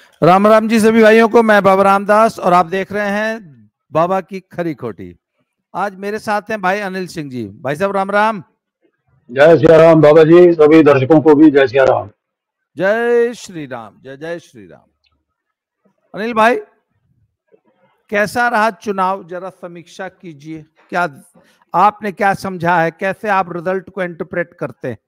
राम राम जी सभी भाइयों को। मैं बाबा रामदास और आप देख रहे हैं बाबा की खरी खोटी। आज मेरे साथ हैं भाई अनिल सिंह जी। भाई साहब राम राम। जय सिया राम बाबा जी, सभी दर्शकों को भी जय सिया राम। जय श्री राम, जय जय श्री राम। अनिल भाई, कैसा रहा चुनाव, जरा समीक्षा कीजिए। क्या आपने क्या समझा है, कैसे आप रिजल्ट को इंटरप्रेट करते हैं,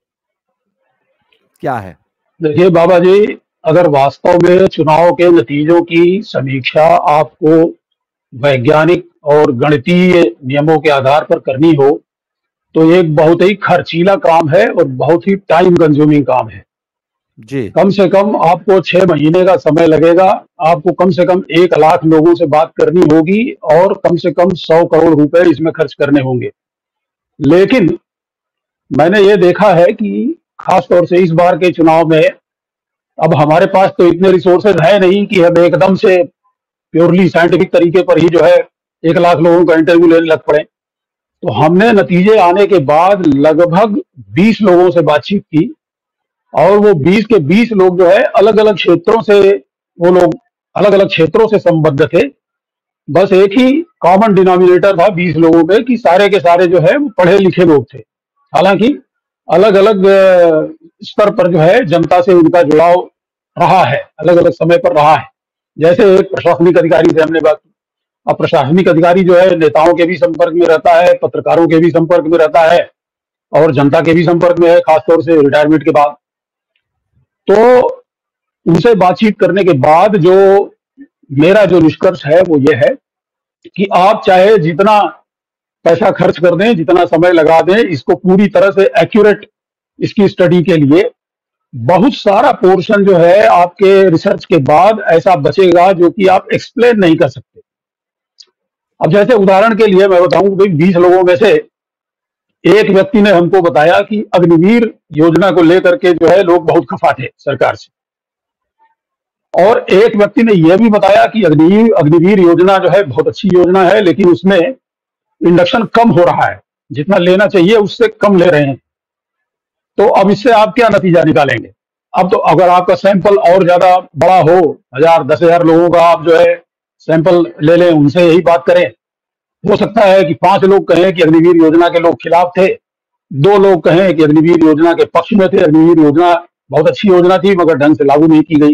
क्या है? देखिए बाबा जी, अगर वास्तव में चुनाव के नतीजों की समीक्षा आपको वैज्ञानिक और गणितीय नियमों के आधार पर करनी हो तो एक बहुत ही खर्चीला काम है और बहुत ही टाइम कंज्यूमिंग काम है जी। कम से कम आपको 6 महीने का समय लगेगा। आपको कम से कम 1 लाख लोगों से बात करनी होगी और कम से कम 100 करोड़ रुपए इसमें खर्च करने होंगे। लेकिन मैंने ये देखा है कि खासतौर से इस बार के चुनाव में अब हमारे पास तो इतने रिसोर्सेज है नहीं कि हम एकदम से प्योरली साइंटिफिक तरीके पर ही जो है 1 लाख लोगों का इंटरव्यू लेने लग पड़े। तो हमने नतीजे आने के बाद लगभग 20 लोगों से बातचीत की और वो 20 के 20 लोग जो है अलग अलग क्षेत्रों से, वो लोग अलग अलग क्षेत्रों से संबद्ध थे। बस एक ही कॉमन डिनोमिनेटर था 20 लोगों में कि सारे के सारे जो है वो पढ़े लिखे लोग थे। हालांकि अलग अलग स्तर पर जो है जनता से उनका जुड़ाव रहा है, अलग अलग समय पर रहा है। जैसे एक प्रशासनिक अधिकारी से हमने बात की। अब प्रशासनिक अधिकारी जो है नेताओं के भी संपर्क में रहता है, पत्रकारों के भी संपर्क में रहता है और जनता के भी संपर्क में है, खासतौर से रिटायरमेंट के बाद। तो उनसे बातचीत करने के बाद जो मेरा जो निष्कर्ष है वो ये है कि आप चाहे जितना पैसा खर्च कर दें, जितना समय लगा दें, इसको पूरी तरह से एक्यूरेट इसकी स्टडी के लिए बहुत सारा पोर्शन जो है आपके रिसर्च के बाद ऐसा बचेगा जो कि आप एक्सप्लेन नहीं कर सकते। अब जैसे उदाहरण के लिए मैं बताऊं कि 20 लोगों में से एक व्यक्ति ने हमको बताया कि अग्निवीर योजना को लेकर के जो है लोग बहुत खफा थे सरकार से, और एक व्यक्ति ने यह भी बताया कि अग्निवीर योजना जो है बहुत अच्छी योजना है लेकिन उसमें इंडक्शन कम हो रहा है, जितना लेना चाहिए उससे कम ले रहे हैं। तो अब इससे आप क्या नतीजा निकालेंगे? अब तो अगर आपका सैंपल और ज्यादा बड़ा हो, 1000 10,000 लोगों का आप जो है सैंपल ले लें, उनसे यही बात करें, हो सकता है कि 5 लोग कहें कि अग्निवीर योजना के लोग खिलाफ थे, 2 लोग कहें कि अग्निवीर योजना के पक्ष में थे, अग्निवीर योजना बहुत अच्छी योजना थी मगर ढंग से लागू नहीं की गई।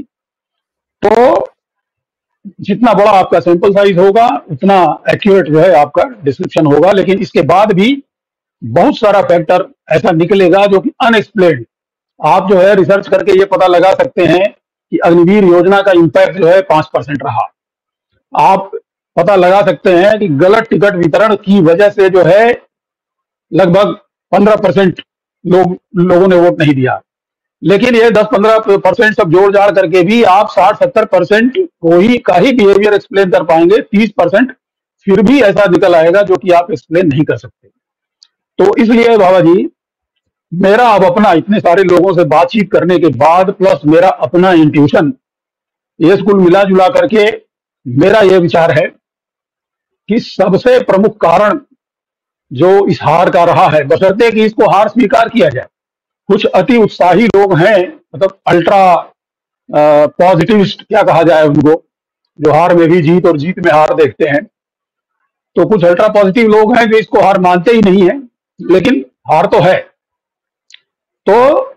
तो जितना बड़ा आपका सैंपल साइज होगा उतना एक्यूरेट जो है आपका डिस्क्रिप्शन होगा। लेकिन इसके बाद भी बहुत सारा फैक्टर ऐसा निकलेगा जो कि अनएक्सप्लेन्ड। आप जो है रिसर्च करके ये पता लगा सकते हैं कि अग्निवीर योजना का इंपैक्ट जो है 5% रहा। आप पता लगा सकते हैं कि गलत टिकट वितरण की वजह से जो है लगभग 15% लोगों ने वोट नहीं दिया। लेकिन ये 10-15% सब जोड़ जाड़ करके भी आप 60-70% का ही बिहेवियर एक्सप्लेन कर पाएंगे। 30% फिर भी ऐसा निकल आएगा जो कि आप एक्सप्लेन नहीं कर सकते। तो इसलिए बाबा जी, मेरा अब अपना इतने सारे लोगों से बातचीत करने के बाद प्लस मेरा अपना इंट्यूशन, ये कुल मिला जुला करके मेरा यह विचार है कि सबसे प्रमुख कारण जो इस हार का रहा है, बशर्ते कि इसको हार स्वीकार किया जाए, कुछ अति उत्साही लोग हैं, मतलब अल्ट्रा पॉजिटिविस्ट क्या कहा जाए उनको, जो हार में भी जीत और जीत में हार देखते हैं। तो कुछ अल्ट्रा पॉजिटिव लोग हैं जो इसको हार मानते ही नहीं है, लेकिन हार तो है। तो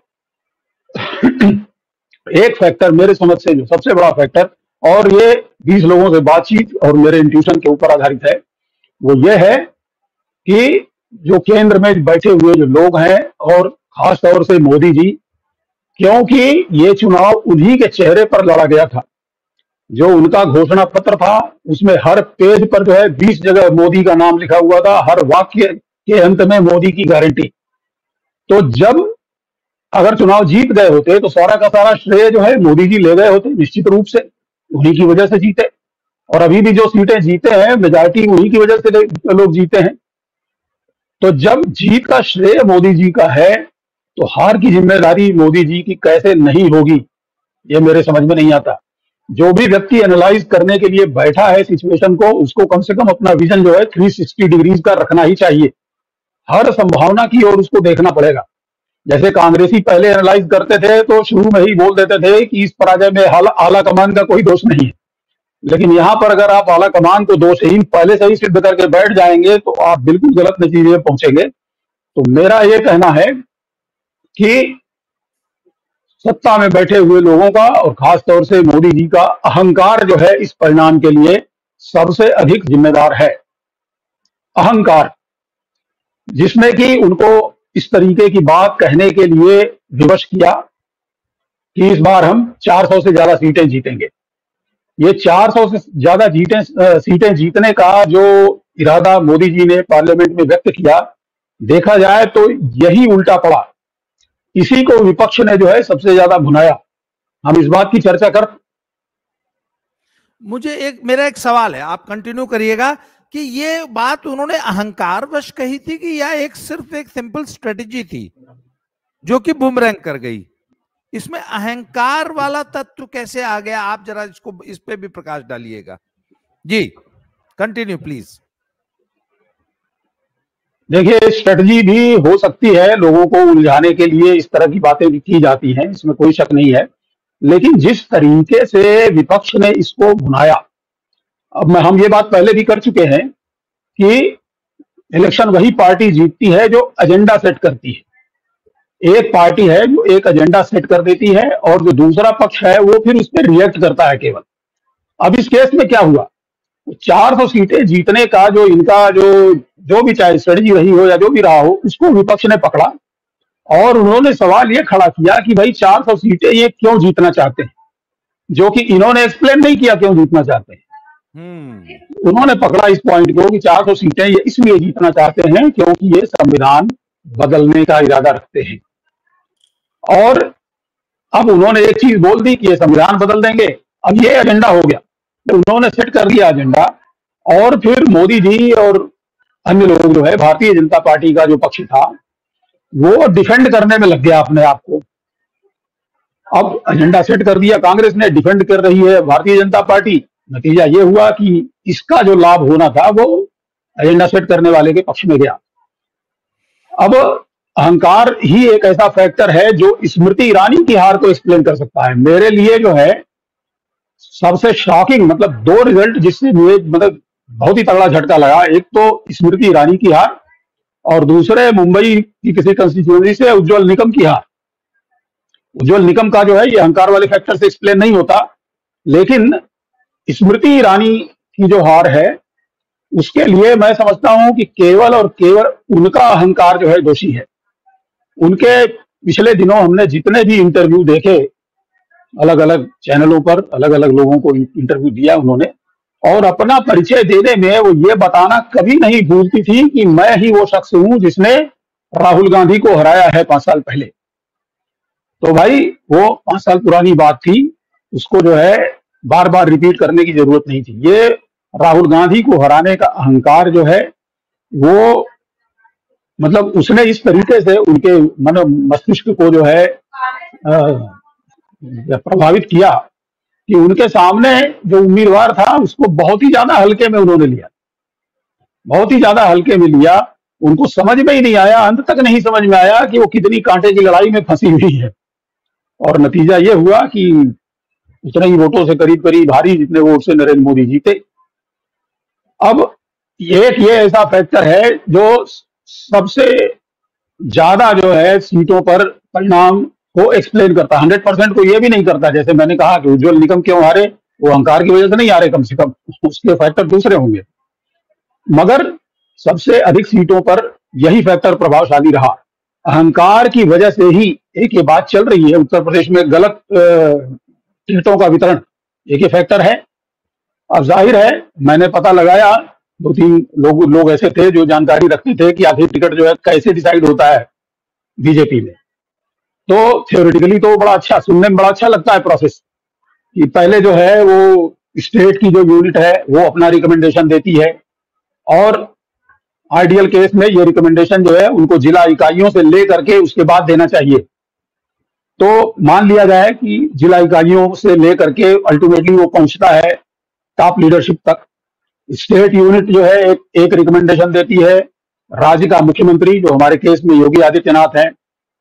एक फैक्टर मेरे समझ से जो सबसे बड़ा फैक्टर, और ये 20 लोगों से बातचीत और मेरे इंट्यूशन के ऊपर आधारित है, वो ये है कि जो केंद्र में बैठे हुए जो लोग हैं और खास तौर से मोदी जी, क्योंकि ये चुनाव उन्हीं के चेहरे पर लड़ा गया था। जो उनका घोषणा पत्र था उसमें हर पेज पर जो है 20 जगह मोदी का नाम लिखा हुआ था, हर वाक्य के अंत में मोदी की गारंटी। तो जब अगर चुनाव जीत गए होते तो सारा का सारा श्रेय जो है मोदी जी ले गए होते, निश्चित रूप से उन्हीं की वजह से जीते। और अभी भी जो सीटें जीते हैं मेजॉरिटी उन्हीं की वजह से लोग जीते हैं। तो जब जीत का श्रेय मोदी जी का है तो हार की जिम्मेदारी मोदी जी की कैसे नहीं होगी, ये मेरे समझ में नहीं आता। जो भी व्यक्ति एनालाइज करने के लिए बैठा है सिचुएशन को, उसको कम से कम अपना विजन जो है 360 डिग्रीज का रखना ही चाहिए। हर संभावना की ओर उसको देखना पड़ेगा। जैसे कांग्रेसी पहले एनालाइज करते थे तो शुरू में ही बोल देते थे कि इस पराजय में आला कमान का कोई दोष नहीं है, लेकिन यहाँ पर अगर आप आला कमान को दोषहीन पहले से ही सिद्ध करके बैठ जाएंगे तो आप बिल्कुल गलत नतीजे में पहुंचेंगे। तो मेरा ये कहना है कि सत्ता में बैठे हुए लोगों का और खासतौर से मोदी जी का अहंकार जो है इस परिणाम के लिए सबसे अधिक जिम्मेदार है। अहंकार, जिसमें कि उनको इस तरीके की बात कहने के लिए विवश किया कि इस बार हम 400 से ज्यादा सीटें जीतेंगे। ये 400 से ज्यादा सीटें जीतने का जो इरादा मोदी जी ने पार्लियामेंट में व्यक्त किया, देखा जाए तो यही उल्टा पड़ा। इसी को विपक्ष ने जो है सबसे ज्यादा भुनाया। हम इस बात की चर्चा कर। मेरा एक सवाल है, आप कंटिन्यू करिएगा, कि ये बात उन्होंने अहंकारवश कही थी कि यह सिर्फ एक सिंपल स्ट्रेटेजी थी जो कि बूमरैंग कर गई? इसमें अहंकार वाला तत्व कैसे आ गया? आप जरा इस पे भी प्रकाश डालिएगा। जी कंटिन्यू प्लीज। देखिए, स्ट्रेटजी भी हो सकती है, लोगों को उलझाने के लिए इस तरह की बातें भी की जाती हैं, इसमें कोई शक नहीं है, लेकिन जिस तरीके से विपक्ष ने इसको भुनाया, अब हम ये बात पहले भी कर चुके हैं कि इलेक्शन वही पार्टी जीतती है जो एजेंडा सेट करती है। एक पार्टी है जो एक एजेंडा सेट कर देती है और जो दूसरा पक्ष है वो फिर उस पर रिएक्ट करता है केवल। अब इस केस में क्या हुआ, 400 सीटें जीतने का जो इनका जो भी चाहे स्ट्रेटजी रही हो या जो भी रहा हो, उसको विपक्ष ने पकड़ा और उन्होंने सवाल ये खड़ा किया कि भाई 400 सीटें ये क्यों जीतना चाहते हैं, जो कि इन्होंने एक्सप्लेन नहीं किया क्यों जीतना चाहते हैं। उन्होंने पकड़ा इस पॉइंट को कि 400 सीटें ये इसलिए जीतना चाहते हैं क्योंकि ये संविधान बदलने का इरादा रखते हैं। और अब उन्होंने एक चीज बोल दी कि ये संविधान बदल देंगे। अब ये एजेंडा हो गया, तो उन्होंने सेट कर दिया एजेंडा, और फिर मोदी जी और अन्य लोग जो है, भारतीय जनता पार्टी का जो पक्ष था, वो डिफेंड करने में लग गया अपने आप को। अब एजेंडा सेट कर दिया कांग्रेस ने, डिफेंड कर रही है भारतीय जनता पार्टी। नतीजा ये हुआ कि इसका जो लाभ होना था वो एजेंडा सेट करने वाले के पक्ष में गया। अब अहंकार ही एक ऐसा फैक्टर है जो स्मृति ईरानी की हार को एक्सप्लेन कर सकता है। मेरे लिए जो है सबसे शॉकिंग, मतलब दो रिजल्ट जिससे मुझे मतलब बहुत ही तगड़ा झटका लगा, एक तो स्मृति ईरानी की हार और दूसरे मुंबई की किसी कंस्टिट्यूएंसी से उज्जवल निकम की हार। उज्जवल निकम का जो है ये अहंकार वाले फैक्टर से एक्सप्लेन नहीं होता, लेकिन स्मृति ईरानी की जो हार है उसके लिए मैं समझता हूं कि केवल और केवल उनका अहंकार जो है दोषी है। उनके पिछले दिनों हमने जितने भी इंटरव्यू देखे, अलग अलग चैनलों पर अलग अलग लोगों को इंटरव्यू दिया उन्होंने, और अपना परिचय देने में वो ये बताना कभी नहीं भूलती थी कि मैं ही वो शख्स हूं जिसने राहुल गांधी को हराया है 5 साल पहले। तो भाई वो 5 साल पुरानी बात थी, उसको जो है बार बार रिपीट करने की जरूरत नहीं थी। ये राहुल गांधी को हराने का अहंकार जो है वो मतलब उसने इस तरीके से उनके मस्तिष्क को जो है प्रभावित किया कि उनके सामने जो उम्मीदवार था उसको बहुत ही ज्यादा हल्के में उन्होंने लिया, बहुत ही ज्यादा हल्के में लिया। उनको समझ में ही नहीं आया, अंत तक नहीं समझ में आया कि वो कितनी कांटे की लड़ाई में फंसी हुई है। और नतीजा ये हुआ कि उतने ही वोटों से करीब करीब भारी जितने वोट से नरेंद्र मोदी जीते। अब ये ऐसा फैक्टर है जो सबसे ज्यादा जो है सीटों पर परिणाम को एक्सप्लेन करता है। 100% को ये भी नहीं करता। जैसे मैंने कहा कि उज्जवल निकम क्यों हारे, वो अहंकार की वजह से नहीं हारे, कम से कम उसके फैक्टर दूसरे होंगे, मगर सबसे अधिक सीटों पर यही फैक्टर प्रभावशाली रहा। अहंकार की वजह से ही एक ये बात चल रही है उत्तर प्रदेश में गलत टिकटों का वितरण, एक ये फैक्टर है। अब जाहिर है मैंने पता लगाया, 2-3 लोग ऐसे थे जो जानकारी रखते थे कि आखिर टिकट जो है कैसे डिसाइड होता है बीजेपी में। तो थियोरेटिकली तो बड़ा अच्छा, सुनने में बड़ा अच्छा लगता है प्रोसेस, कि पहले जो है वो स्टेट की जो यूनिट है वो अपना रिकमेंडेशन देती है, और आइडियल केस में ये रिकमेंडेशन जो है उनको जिला इकाइयों से ले करके उसके बाद देना चाहिए। तो मान लिया जाए कि जिला इकाइयों से ले करके अल्टीमेटली वो पहुंचता है टॉप लीडरशिप तक। स्टेट यूनिट जो है एक रिकमेंडेशन देती है, राज्य का मुख्यमंत्री जो हमारे केस में योगी आदित्यनाथ हैं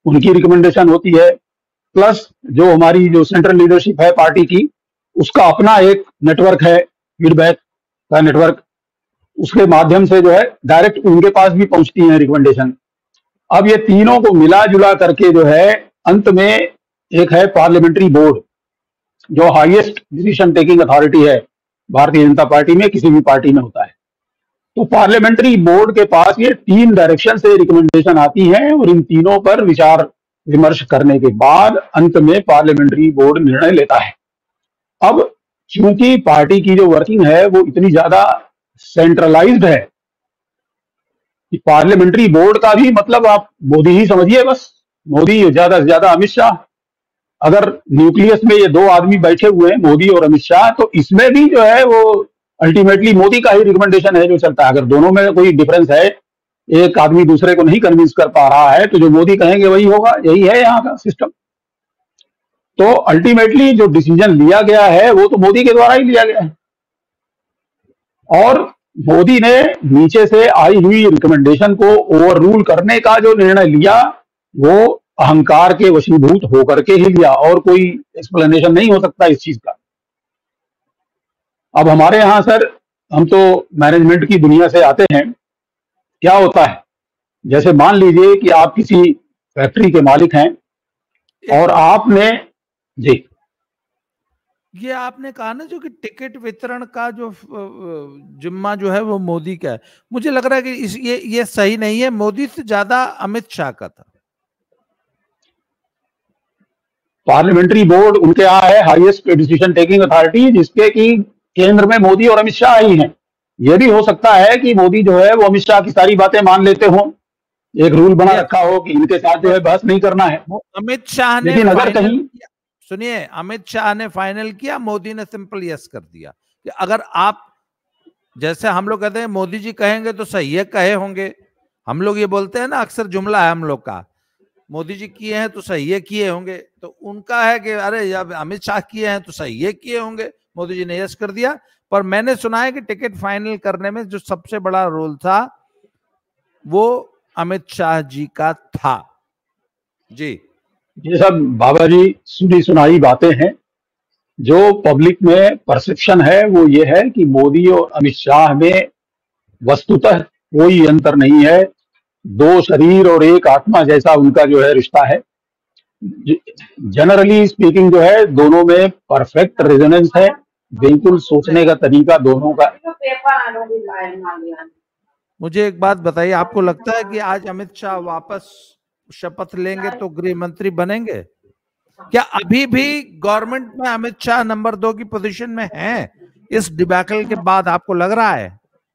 उनकी रिकमेंडेशन होती है, प्लस जो हमारी जो सेंट्रल लीडरशिप है पार्टी की, उसका अपना एक नेटवर्क है, फीडबैक का नेटवर्क, उसके माध्यम से जो है डायरेक्ट उनके पास भी पहुंचती है रिकमेंडेशन। अब ये तीनों को मिला जुला करके जो है अंत में एक है पार्लियामेंट्री बोर्ड, जो हाईएस्ट डिसीजन टेकिंग अथॉरिटी है भारतीय जनता पार्टी में, किसी भी पार्टी में होता है। तो पार्लियामेंट्री बोर्ड के पास ये 3 डायरेक्शन से रिकमेंडेशन आती है और इन तीनों पर विचार विमर्श करने के बाद अंत में पार्लियामेंट्री बोर्ड निर्णय लेता है। अब चूंकि पार्टी की जो वर्किंग है वो इतनी ज्यादा सेंट्रलाइज्ड है कि पार्लियामेंट्री बोर्ड का भी मतलब आप मोदी ही समझिए, बस मोदी, ज्यादा से ज्यादा अमित शाह। अगर न्यूक्लियस में ये 2 आदमी बैठे हुए हैं, मोदी और अमित शाह, तो इसमें भी जो है वो अल्टीमेटली मोदी का ही रिकमेंडेशन है जो चलता है। अगर दोनों में कोई डिफरेंस है, एक आदमी दूसरे को नहीं कन्विंस कर पा रहा है, तो जो मोदी कहेंगे वही होगा। यही है यहाँ का सिस्टम। तो अल्टीमेटली जो डिसीजन लिया गया है वो तो मोदी के द्वारा ही लिया गया है, और मोदी ने नीचे से आई हुई रिकमेंडेशन को ओवर रूल करने का जो निर्णय लिया वो अहंकार के वशीभूत होकर के ही लिया, और कोई एक्सप्लेनेशन नहीं हो सकता इस चीज का। अब हमारे यहां सर, हम तो मैनेजमेंट की दुनिया से आते हैं। क्या होता है, जैसे मान लीजिए कि आप किसी फैक्ट्री के मालिक हैं और आपने जी, ये आपने कहा ना जो कि टिकट वितरण का जो जिम्मा जो है वो मोदी का है, मुझे लग रहा है कि ये सही नहीं है। मोदी से ज्यादा अमित शाह का था। पार्लियामेंट्री बोर्ड उनके यहाँ है, हाईएस्ट डिसीजन टेकिंग अथॉरिटी, जिसके की केंद्र में मोदी और अमित शाह ही हैं। यह भी हो सकता है कि मोदी जो है वो अमित शाह की सारी बातें मान लेते हो, एक रूल बना रखा हो कि इनके साथ जो है बहस नहीं करना है। अमित शाह ने, लेकिन अगर कहीं सुनिए, अमित शाह ने फाइनल किया, मोदी ने सिंपल यस कर दिया कि अगर आप, जैसे हम लोग कहते हैं मोदी जी कहेंगे तो सही है कहे होंगे, हम लोग ये बोलते हैं ना, अक्सर जुमला है हम लोग का, मोदी जी किए हैं तो सही है किए होंगे। तो उनका है कि अरे जब अमित शाह किए हैं तो सही है किए होंगे, मोदी जी ने यस कर दिया। पर मैंने सुना है कि टिकट फाइनल करने में जो सबसे बड़ा रोल था वो अमित शाह जी का था। जी, ये सब बाबा जी सुनी सुनाई बातें हैं। जो पब्लिक में परसेप्शन है वो ये है कि मोदी और अमित शाह में वस्तुतः कोई अंतर नहीं है, 2 शरीर और 1 आत्मा जैसा उनका जो है रिश्ता है। जनरली स्पीकिंग जो है दोनों में परफेक्ट रेजोनेंस है, बिल्कुल सोचने का तरीका दोनों का। मुझे एक बात बताइए, आपको लगता है कि आज अमित शाह वापस शपथ लेंगे तो गृह मंत्री बनेंगे? क्या अभी भी गवर्नमेंट में अमित शाह नंबर 2 की पोजीशन में हैं इस डिबैकल के बाद, आपको लग रहा है?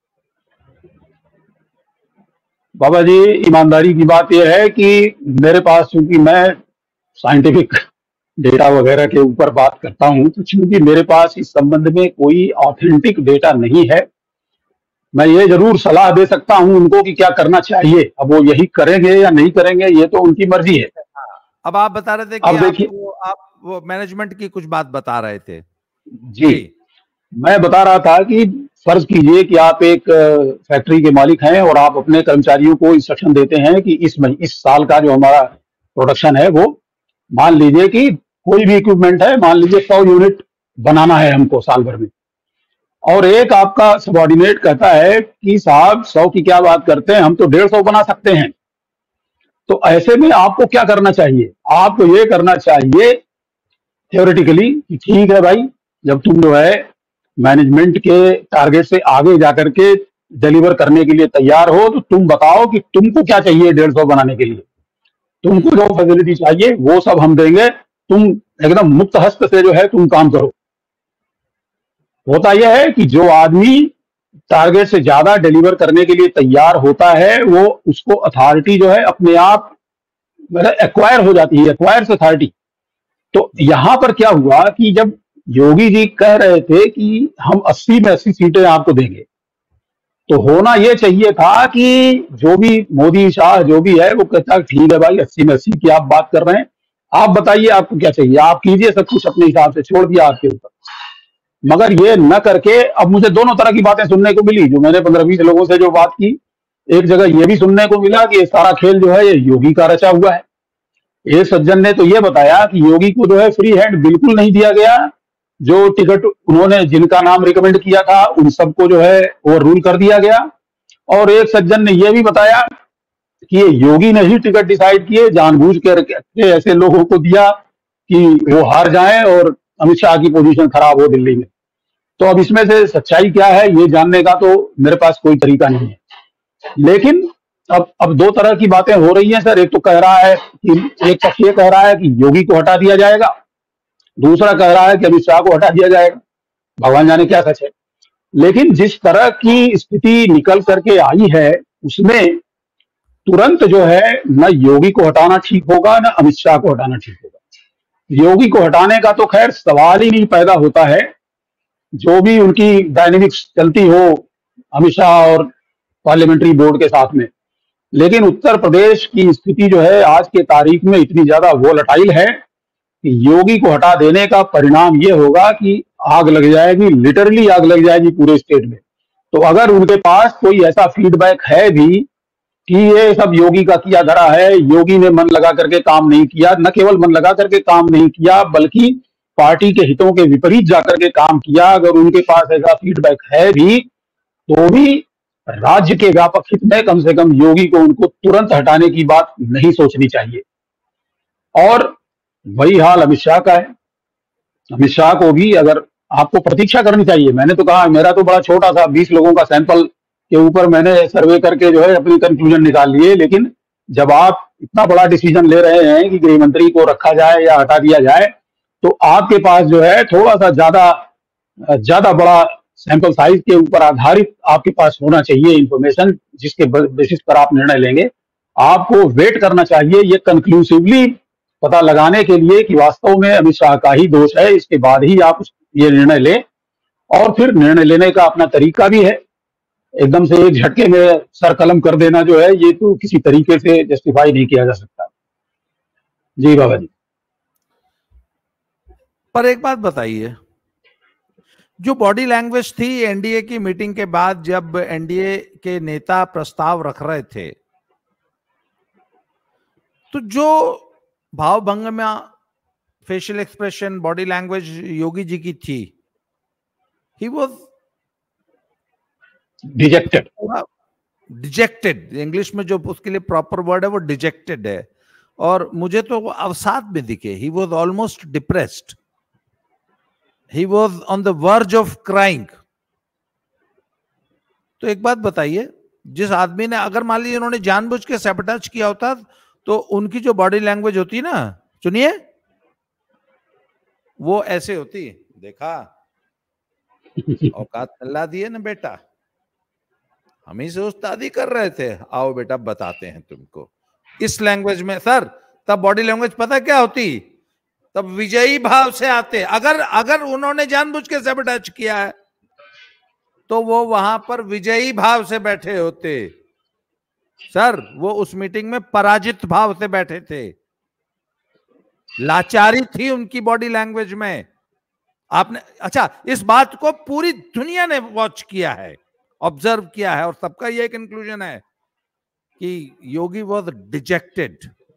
बाबा जी, ईमानदारी की बात यह है कि मेरे पास, चूंकि मैं साइंटिफिक डेटा वगैरह के ऊपर बात करता हूं, तो चूंकि मेरे पास इस संबंध में कोई ऑथेंटिक डेटा नहीं है, मैं ये जरूर सलाह दे सकता हूं उनको कि क्या करना चाहिए। अब वो यही करेंगे या नहीं करेंगे ये तो उनकी मर्जी है। अब आप बता रहे थे कि आप वो मैनेजमेंट की कुछ बात बता रहे थे। जी, मैं बता रहा था कि फर्ज कीजिए कि आप एक फैक्ट्री के मालिक हैं और आप अपने कर्मचारियों को इंस्ट्रक्शन देते हैं कि इस साल का जो हमारा प्रोडक्शन है वो, मान लीजिए कि कोई भी इक्विपमेंट है, मान लीजिए 100 यूनिट बनाना है हमको साल भर में, और एक आपका सबऑर्डिनेट कहता है कि साहब 100 की क्या बात करते हैं, हम तो 150 बना सकते हैं। तो ऐसे में आपको क्या करना चाहिए? आपको ये करना चाहिए थियोरेटिकली कि ठीक है भाई, जब तुम जो है मैनेजमेंट के टारगेट से आगे जाकर के डिलीवर करने के लिए तैयार हो, तो तुम बताओ कि तुमको क्या चाहिए 150 बनाने के लिए, तुमको जो फैसिलिटी चाहिए वो सब हम देंगे, तुम एकदम मुक्त हस्त से जो है तुम काम करो। होता यह है कि जो आदमी टारगेट से ज्यादा डिलीवर करने के लिए तैयार होता है, वो उसको अथॉरिटी जो है अपने आप एक्वायर हो जाती है, एक्वायर्स अथॉरिटी। तो यहां पर क्या हुआ कि जब योगी जी कह रहे थे कि हम 80 में 80 सीटें आपको देंगे, तो होना यह चाहिए था कि जो भी मोदी शाह जो भी है वो कहता ठीक है भाई 80 में 80 की आप बात कर रहे हैं, आप बताइए आपको क्या चाहिए, आप कीजिए सब कुछ अपने हिसाब से, छोड़ दिया आपके ऊपर। मगर ये न करके अब मुझे दोनों तरह की बातें सुनने को मिली। जो मैंने 15-20 लोगों से जो बात की, एक जगह ये भी सुनने को मिला कि ये सारा खेल जो है ये योगी का रचा हुआ है, एक सज्जन ने तो ये बताया कि योगी को जो है फ्री हैंड बिल्कुल नहीं दिया गया, जो टिकट उन्होंने जिनका नाम रिकमेंड किया था उन सबको जो है ओवर रूल कर दिया गया। और एक सज्जन ने यह भी बताया कि ये योगी ने ही टिकट डिसाइड किए, जानबूझ के ऐसे लोगों को दिया कि वो हार जाएं और अमित शाह की पोजीशन खराब हो दिल्ली में। तो अब इसमें से सच्चाई क्या है ये जानने का तो मेरे पास कोई तरीका नहीं है। लेकिन अब दो तरह की बातें हो रही हैं सर। एक तो कह रहा है कि एक पक्ष ये कह रहा है कि योगी को हटा दिया जाएगा, दूसरा कह रहा है कि अमित शाह को हटा दिया जाएगा। भगवान जाने क्या सच है। लेकिन जिस तरह की स्थिति निकल करके आई है उसमें तुरंत जो है न योगी को हटाना ठीक होगा न अमित शाह को हटाना ठीक होगा। योगी को हटाने का तो खैर सवाल ही नहीं पैदा होता है, जो भी उनकी डायनेमिक्स चलती हो अमित शाह और पार्लियामेंट्री बोर्ड के साथ में। लेकिन उत्तर प्रदेश की स्थिति जो है आज के तारीख में इतनी ज्यादा वोलेटाइल है कि योगी को हटा देने का परिणाम ये होगा कि आग लग जाएगी, लिटरली आग लग जाएगी पूरे स्टेट में। तो अगर उनके पास कोई ऐसा फीडबैक है भी कि ये सब योगी का किया धरा है, योगी ने मन लगा करके काम नहीं किया, न केवल मन लगा करके काम नहीं किया बल्कि पार्टी के हितों के विपरीत जाकर के काम किया, अगर उनके पास ऐसा फीडबैक है भी तो भी राज्य के व्यापक हित में कम से कम योगी को उनको तुरंत हटाने की बात नहीं सोचनी चाहिए। और वही हाल अमित शाह का है। अमित शाह को भी अगर आपको प्रतीक्षा करनी चाहिए। मैंने तो कहा मेरा तो बड़ा छोटा सा 20 लोगों का सैंपल के ऊपर मैंने सर्वे करके जो है अपनी कंक्लूजन निकाल लिए। लेकिन जब आप इतना बड़ा डिसीजन ले रहे हैं कि गृह मंत्री को रखा जाए या हटा दिया जाए तो आपके पास जो है थोड़ा सा ज्यादा बड़ा सैंपल साइज के ऊपर आधारित आपके पास होना चाहिए इंफॉर्मेशन, जिसके बेसिस पर आप निर्णय लेंगे। आपको वेट करना चाहिए ये कंक्लूसिवली पता लगाने के लिए कि वास्तव में अमित शाह का ही दोष है, इसके बाद ही आप ये निर्णय लें। और फिर निर्णय लेने का अपना तरीका भी है। एकदम से एक झटके में सर कलम कर देना जो है ये तो किसी तरीके से जस्टिफाई नहीं किया जा सकता। जी बाबा जी। पर एक बात बताइए, जो बॉडी लैंग्वेज थी एनडीए की मीटिंग के बाद, जब एनडीए के नेता प्रस्ताव रख रहे थे तो जो भाव भंगिमा, facial expression, body language Yogi ji की थी, ही वाज डिजेक्टेड। इंग्लिश में जो उसके लिए प्रॉपर वर्ड है वो डिजेक्टेड है। और मुझे तो वो अवसाद में दिखे। He was almost depressed, he was on the verge of crying. तो एक बात बताइए, जिस आदमी ने, अगर मान लीजिए उन्होंने जानबूझ के सैबोटेज किया होता तो उनकी जो बॉडी लैंग्वेज होती है ना, सुनिए, वो ऐसे होती। देखा, औकात चला दिए ना बेटा, हम ही से उस्तादी कर रहे थे, आओ बेटा बताते हैं तुमको। इस लैंग्वेज में सर, तब बॉडी लैंग्वेज पता क्या होती, तब विजयी भाव से आते। अगर उन्होंने जानबूझ के सैबोटेज किया है तो वो वहां पर विजयी भाव से बैठे होते। सर, वो उस मीटिंग में पराजित भाव से बैठे थे। लाचारी थी उनकी बॉडी लैंग्वेज में। आपने, अच्छा, इस बात को पूरी दुनिया ने वॉच किया है, ऑब्जर्व किया है, और सबका यह कंक्लूजन है कि योगी वॉज डिजेक्टेड।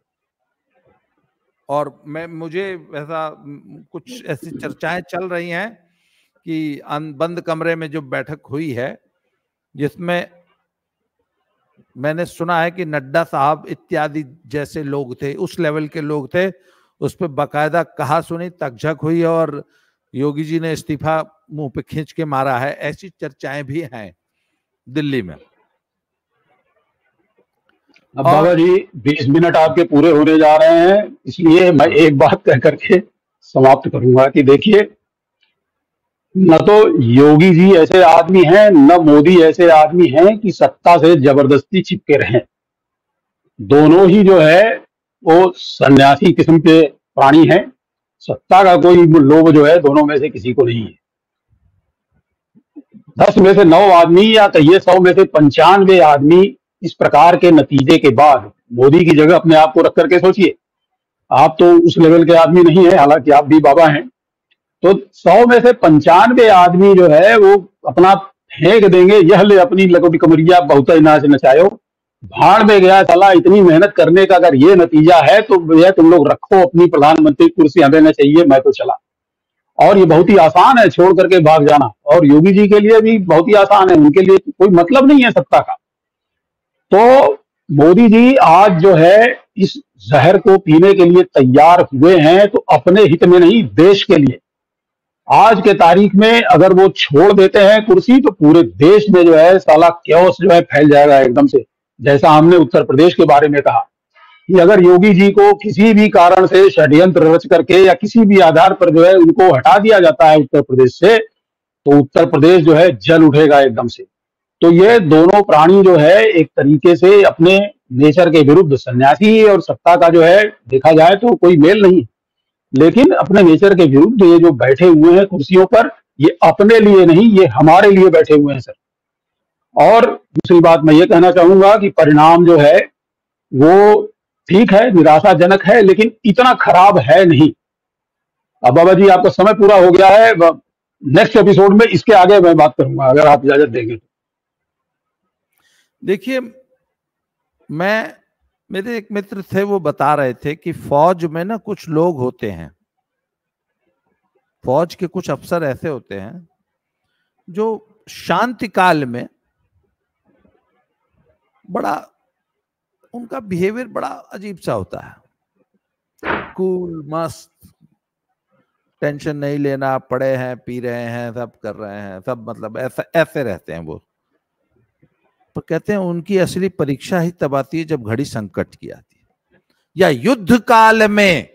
और मुझे ऐसा कुछ ऐसी चर्चाएं चल रही हैं कि बंद कमरे में जो बैठक हुई है, जिसमें मैंने सुना है कि नड्डा साहब इत्यादि जैसे लोग थे, उस लेवल के लोग थे, उस पर बाकायदा कहा सुनी तकझक हुई और योगी जी ने इस्तीफा मुंह पे खींच के मारा है। ऐसी चर्चाएं भी हैं दिल्ली में। अब बाबा जी 20 मिनट आपके पूरे होने जा रहे हैं, इसलिए मैं एक बात कह करके समाप्त करूंगा कि देखिए, न तो योगी जी ऐसे आदमी हैं, न मोदी ऐसे आदमी हैं कि सत्ता से जबरदस्ती चिपके रहें। दोनों ही जो है वो सन्यासी किस्म के प्राणी हैं। सत्ता का कोई लोभ जो है दोनों में से किसी को नहीं है। 10 में से 9 आदमी या कहिए 100 में से 95 आदमी इस प्रकार के नतीजे के बाद मोदी की जगह अपने आप को रख करके सोचिए। आप तो उस लेवल के आदमी नहीं है, हालांकि आप भी बाबा हैं। तो 100 में से 95 आदमी जो है वो अपना फेंक देंगे, यह ले अपनी लगोटी कमरिया बहुत नाच नचायो, भाड़ में गया साला, इतनी मेहनत करने का अगर ये नतीजा है तो भैया तुम लोग रखो अपनी प्रधानमंत्री कुर्सी, हमें न चाहिए, मैं तो चला। और ये बहुत ही आसान है छोड़ करके भाग जाना, और योगी जी के लिए भी बहुत ही आसान है, उनके लिए कोई मतलब नहीं है सत्ता का। तो मोदी जी आज जो है इस जहर को पीने के लिए तैयार हुए हैं, तो अपने हित में नहीं, देश के लिए। आज के तारीख में अगर वो छोड़ देते हैं कुर्सी तो पूरे देश में जो है साला क्योस जो है फैल जाएगा एकदम से। जैसा हमने उत्तर प्रदेश के बारे में कहा कि अगर योगी जी को किसी भी कारण से षड्यंत्र रच करके या किसी भी आधार पर जो है उनको हटा दिया जाता है उत्तर प्रदेश से, तो उत्तर प्रदेश जो है जल उठेगा एकदम से। तो ये दोनों प्राणी जो है एक तरीके से अपने नेचर के विरुद्ध, सन्यासी और सत्ता का जो है देखा जाए तो कोई मेल नहीं, लेकिन अपने नेचर के विरुद्ध ये जो बैठे हुए हैं कुर्सियों पर, ये अपने लिए नहीं, ये हमारे लिए बैठे हुए हैं सर। और दूसरी बात मैं ये कहना चाहूंगा कि परिणाम जो है वो ठीक है, निराशाजनक है, लेकिन इतना खराब है नहीं। अब बाबा जी आपका समय पूरा हो गया है, नेक्स्ट एपिसोड में इसके आगे मैं बात करूंगा अगर आप इजाजत देंगे तो। देखिए, मेरे एक मित्र थे, वो बता रहे थे कि फौज में ना कुछ लोग होते हैं, फौज के कुछ अफसर ऐसे होते हैं जो शांति काल में बड़ा, उनका बिहेवियर बड़ा अजीब सा होता है, कूल मस्त, टेंशन नहीं लेना, पड़े हैं, पी रहे हैं, सब कर रहे हैं, सब मतलब ऐसे रहते हैं वो। पर कहते हैं उनकी असली परीक्षा ही तब आती है जब घड़ी संकट की आती है, या युद्ध काल में।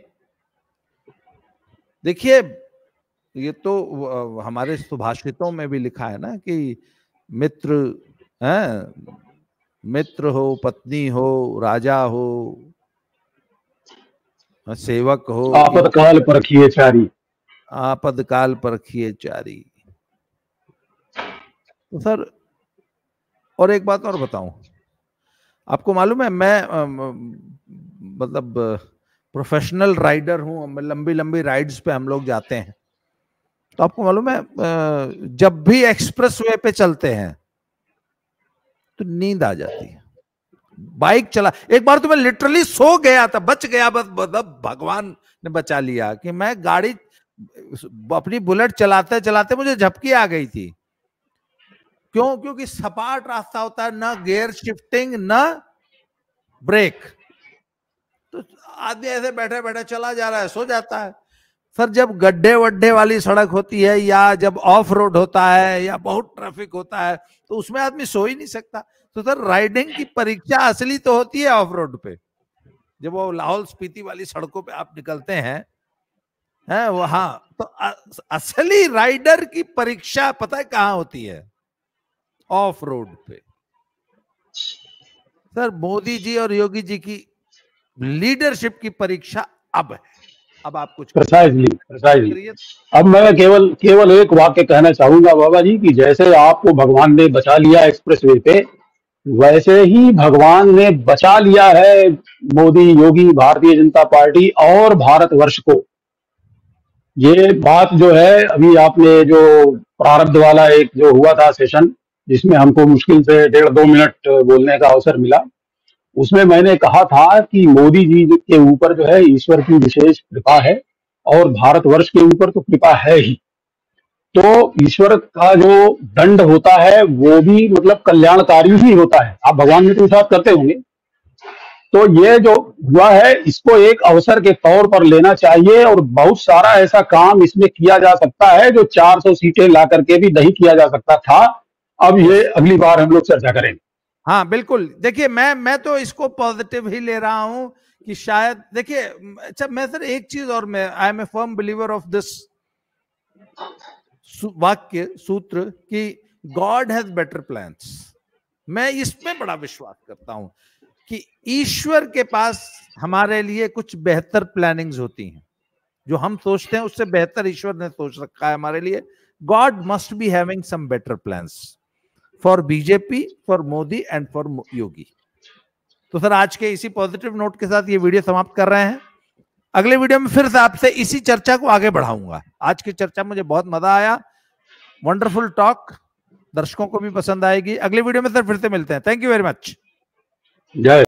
देखिए, ये तो हमारे सुभाषितों में भी लिखा है ना कि मित्र है, मित्र हो, पत्नी हो, राजा हो, सेवक हो, आपतकाल परखिए चारी, आपदकाल परखिए चारी। तो सर, और एक बात और बताऊं, आपको मालूम है मैं मतलब प्रोफेशनल राइडर हूं, लंबी लंबी राइड्स पे हम लोग जाते हैं। तो आपको मालूम है जब भी एक्सप्रेस वे पे चलते हैं तो नींद आ जाती है। बाइक चला, एक बार तो मैं लिटरली सो गया था, बच गया, बस भगवान ने बचा लिया कि मैं गाड़ी अपनी बुलेट चलाते चलाते मुझे झपकी आ गई थी। क्यों? क्योंकि सपाट रास्ता होता है, ना गियर शिफ्टिंग ना ब्रेक, तो आदमी ऐसे बैठे बैठे चला जा रहा है, सो जाता है। सर, जब गड्ढे वड्ढे वाली सड़क होती है या जब ऑफ रोड होता है या बहुत ट्रैफिक होता है तो उसमें आदमी सो ही नहीं सकता। तो सर, राइडिंग की परीक्षा असली तो होती है ऑफ रोड पे, जब वो लाहौल स्पीति वाली सड़कों पे आप निकलते हैं वहां, तो असली राइडर की परीक्षा पता है कहां होती है? ऑफ रोड पे। सर, मोदी जी और योगी जी की लीडरशिप की परीक्षा अब है। अब आप कुछ प्रिसाइजली। अब मैं केवल एक वाक्य कहना चाहूंगा बाबा जी कि जैसे आपको भगवान ने बचा लिया एक्सप्रेसवे पे, वैसे ही भगवान ने बचा लिया है मोदी, योगी, भारतीय जनता पार्टी और भारतवर्ष को। ये बात जो है, अभी आपने जो प्रारब्ध वाला एक जो हुआ था सेशन, जिसमें हमको मुश्किल से 1.5-2 मिनट बोलने का अवसर मिला, उसमें मैंने कहा था कि मोदी जी के ऊपर जो है ईश्वर की विशेष कृपा है और भारतवर्ष के ऊपर तो कृपा है ही। तो ईश्वर का जो दंड होता है वो भी मतलब कल्याणकारी ही होता है। आप भगवान में तो विश्वास करते होंगे। तो ये जो हुआ है इसको एक अवसर के तौर पर लेना चाहिए, और बहुत सारा ऐसा काम इसमें किया जा सकता है जो 400 सीटें ला करके भी नहीं किया जा सकता था। अब ये अगली बार हम लोग चर्चा करेंगे। हाँ बिल्कुल। देखिए, मैं तो इसको पॉजिटिव ही ले रहा हूं कि शायद, देखिए, अच्छा, मैं सर एक चीज और, मैं I am a firm believer of this वाक्य सूत्र कि गॉड हैज बेटर प्लान्स। मैं इसमें बड़ा विश्वास करता हूं कि ईश्वर के पास हमारे लिए कुछ बेहतर प्लानिंग्स होती हैं। जो हम सोचते हैं उससे बेहतर ईश्वर ने सोच रखा है हमारे लिए। God must be having some better plans for BJP, for Modi and for Yogi. तो सर, आज के इसी पॉजिटिव नोट के साथ ये वीडियो समाप्त कर रहे हैं। अगले वीडियो में फिर से आपसे इसी चर्चा को आगे बढ़ाऊंगा। आज की चर्चा मुझे बहुत मजा आया, वंडरफुल टॉक, दर्शकों को भी पसंद आएगी। अगले वीडियो में सर फिर से मिलते हैं। Thank you very much. जय